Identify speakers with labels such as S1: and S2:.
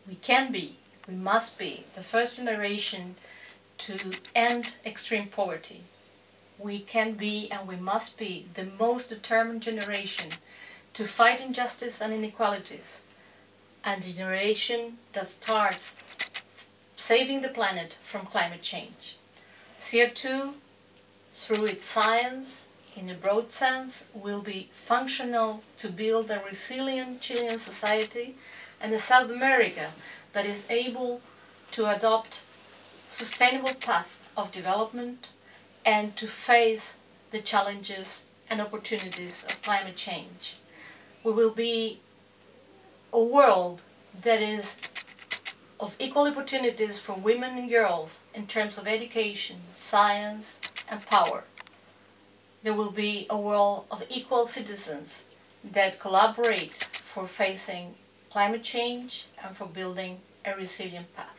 S1: We can be, we must be the first generation to end extreme poverty. We can be and we must be the most determined generation to fight injustice and inequalities, and the generation that starts saving the planet from climate change. CO2, through its science, in a broad sense, will be functional to build a resilient Chilean society and a South America that is able to adopt sustainable path of development and to face the challenges and opportunities of climate change. We will be a world that is of equal opportunities for women and girls in terms of education, science, and power. There will be a world of equal citizens that collaborate for facing climate change and for building a resilient path.